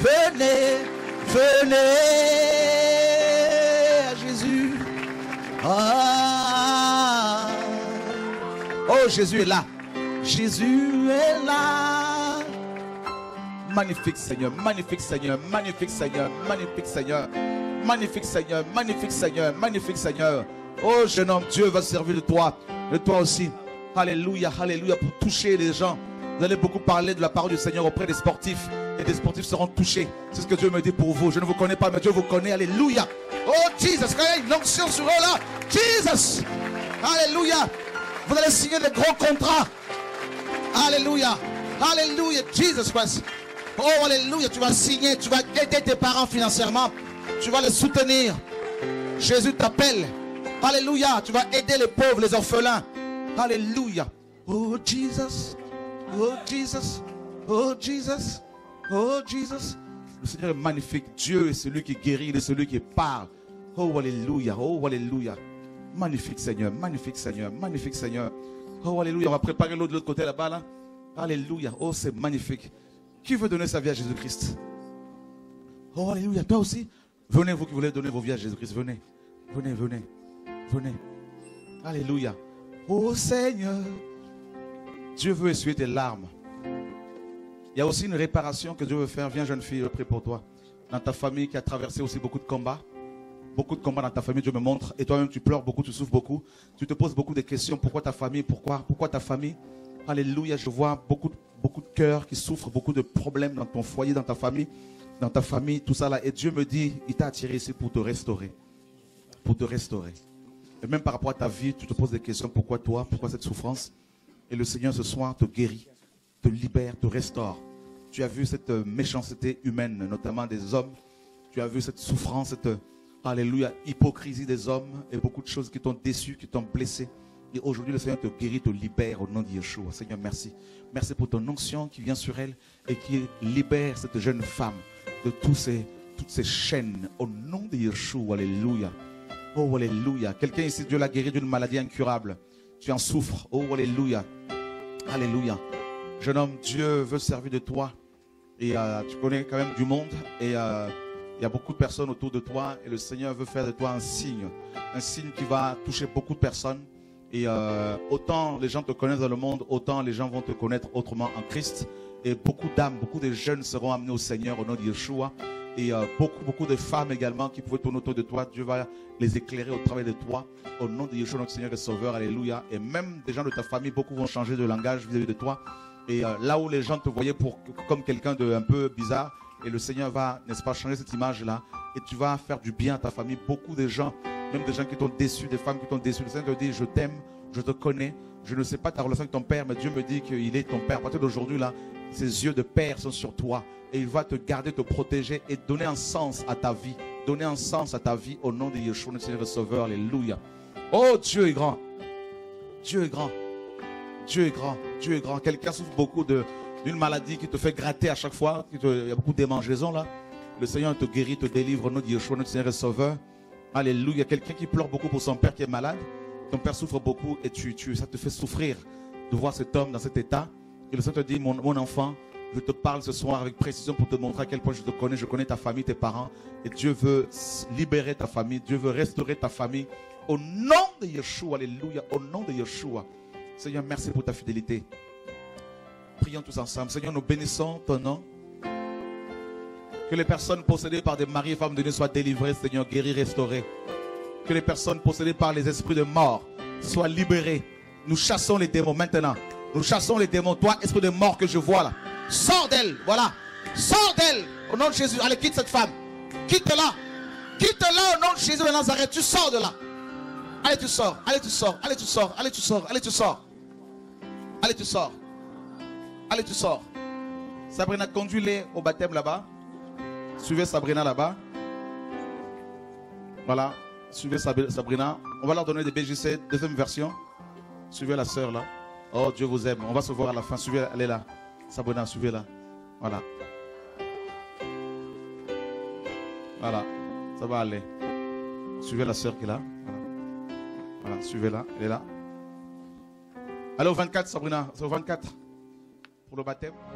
venez, venez à Jésus. Ah. Oh, Jésus est là. Jésus est là. Magnifique Seigneur, magnifique Seigneur, magnifique Seigneur, magnifique Seigneur, magnifique Seigneur, magnifique Seigneur, magnifique Seigneur. Oh jeune homme, Dieu va servir de toi aussi. Alléluia, alléluia, pour toucher les gens. Vous allez beaucoup parler de la parole du Seigneur auprès des sportifs. Et des sportifs seront touchés. C'est ce que Dieu me dit pour vous. Je ne vous connais pas, mais Dieu vous connaît. Alléluia. Oh Jesus, quand il y a une onction sur eux là. Jesus. Alléluia. Vous allez signer des gros contrats. Alléluia. Alléluia. Jesus Christ. Oh, alléluia. Tu vas signer. Tu vas aider tes parents financièrement. Tu vas les soutenir. Jésus t'appelle. Alléluia. Tu vas aider les pauvres, les orphelins. Alléluia. Oh, Jesus. Oh, Jesus. Oh, Jesus. Oh, Jesus. Le Seigneur est magnifique. Dieu est celui qui guérit. Il est celui qui parle. Oh, alléluia. Oh, alléluia. Magnifique Seigneur. Magnifique Seigneur. Magnifique Seigneur. Oh, alléluia. On va préparer l'autre de l'autre côté là-bas. Là. Alléluia. Oh, c'est magnifique. Qui veut donner sa vie à Jésus-Christ? Oh, alléluia. Toi aussi. Venez, vous qui voulez donner vos vies à Jésus-Christ. Venez. Venez, venez. Venez. Alléluia. Oh, Seigneur. Dieu veut essuyer tes larmes. Il y a aussi une réparation que Dieu veut faire. Viens, jeune fille, je prie pour toi. Dans ta famille qui a traversé aussi beaucoup de combats. Beaucoup de combats dans ta famille, Dieu me montre. Et toi-même, tu pleures beaucoup, tu souffres beaucoup. Tu te poses beaucoup de questions. Pourquoi ta famille? Pourquoi ta famille? Alléluia, je vois beaucoup de cœurs qui souffrent, beaucoup de problèmes dans ton foyer, dans ta famille, tout ça là. Et Dieu me dit, il t'a attiré ici pour te restaurer. Pour te restaurer. Et même par rapport à ta vie, tu te poses des questions. Pourquoi toi? Pourquoi cette souffrance? Et le Seigneur ce soir te guérit, te libère, te restaure. Tu as vu cette méchanceté humaine, notamment des hommes. Tu as vu cette souffrance, cette, alléluia, hypocrisie des hommes et beaucoup de choses qui t'ont déçu, qui t'ont blessé. Et aujourd'hui, le Seigneur te guérit, te libère au nom de Yeshua. Seigneur, merci. Merci pour ton onction qui vient sur elle et qui libère cette jeune femme de toutes ces chaînes au nom de Yeshua. Alléluia. Oh, alléluia. Quelqu'un ici, Dieu l'a guéri d'une maladie incurable. Tu en souffres. Oh, alléluia. Alléluia. Jeune homme, Dieu veut servir de toi. Et tu connais quand même du monde. Et il y a beaucoup de personnes autour de toi. Et le Seigneur veut faire de toi un signe. Un signe qui va toucher beaucoup de personnes. Et autant les gens te connaissent dans le monde, autant les gens vont te connaître autrement en Christ. Et beaucoup d'âmes, beaucoup de jeunes seront amenés au Seigneur au nom de Yeshua. Et beaucoup de femmes également qui pouvaient tourner autour de toi. Dieu va les éclairer au travail de toi. Au nom de Yeshua, notre Seigneur et Sauveur. Alléluia. Et même des gens de ta famille, beaucoup vont changer de langage vis-à-vis de toi. Et là où les gens te voyaient comme quelqu'un de un peu bizarre, et le Seigneur va, n'est-ce pas, changer cette image-là. Et tu vas faire du bien à ta famille. Beaucoup de gens, même des gens qui t'ont déçu, des femmes qui t'ont déçu. Le Seigneur te dit, je t'aime, je te connais. Je ne sais pas ta relation avec ton père, mais Dieu me dit qu'il est ton père. À partir d'aujourd'hui, là, ses yeux de père sont sur toi. Et il va te garder, te protéger et donner un sens à ta vie. Donner un sens à ta vie au nom de Yeshua, notre Seigneur et Sauveur. Alléluia. Oh, Dieu est grand. Dieu est grand. Dieu est grand. Dieu est grand. Quelqu'un souffre beaucoup d'une maladie qui te fait gratter à chaque fois. Il y a beaucoup de démangeaisons là. Le Seigneur te guérit, te délivre au nom de Yeshua, notre Seigneur et Sauveur. Alléluia. Quelqu'un qui pleure beaucoup pour son père qui est malade. Ton père souffre beaucoup et ça te fait souffrir de voir cet homme dans cet état. Et le Seigneur te dit, mon enfant, je te parle ce soir avec précision pour te montrer à quel point je connais ta famille, tes parents. Et Dieu veut libérer ta famille. Dieu veut restaurer ta famille. Au nom de Yeshua, alléluia, au nom de Yeshua. Seigneur, merci pour ta fidélité. Prions tous ensemble. Seigneur, nous bénissons ton nom. Que les personnes possédées par des maris et femmes de Dieu soient délivrées, Seigneur, guéries, restaurées. Que les personnes possédées par les esprits de mort soient libérées. Nous chassons les démons maintenant. Nous chassons les démons. Toi, esprit de mort que je vois là. Sors d'elle, voilà. Sors d'elle. Au nom de Jésus. Allez, quitte cette femme. Quitte-la. Quitte-la au nom de Jésus de Nazareth. Tu sors de là. Allez, tu sors. Allez, tu sors. Allez, tu sors. Allez, tu sors. Allez, tu sors. Allez, tu sors. Allez, tu sors. Sabrina, conduis-les au baptême là-bas. Suivez Sabrina là-bas. Voilà. Suivez Sabrina. On va leur donner des BJC, deuxième version. Suivez la sœur là. Oh, Dieu vous aime. On va se voir à la fin. Suivez, elle est là. Sabrina, suivez-la. Voilà. Voilà. Ça va aller. Suivez la sœur qui est là. Voilà. Voilà. Suivez-la. Elle est là. Allez au 24, Sabrina. C'est au 24. Pour le baptême.